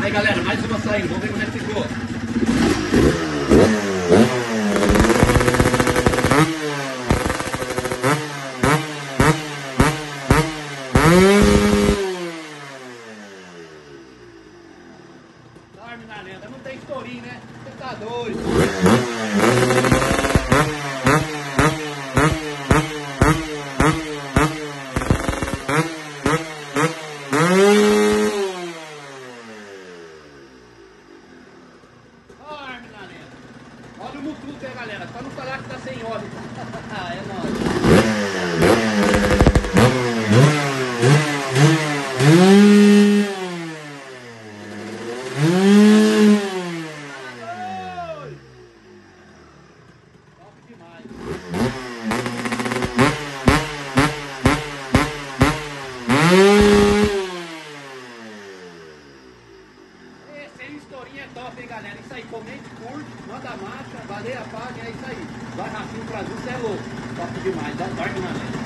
Aí galera, mais uma saindo, vamos ver como é que ficou. Dorme na lenda, não tem estourinho, né? Você tá doido. Dorme na lenda. Olha o mututo aí, galera. Só não falar que tá sem óleo. É nóis. Top demais. Esse historinha é top, hein, galera? Isso aí, comente, curte, manda marcha, valeu a página, é isso aí. Vai Racinho Brasil, você é louco. Top demais, dorme na lenda.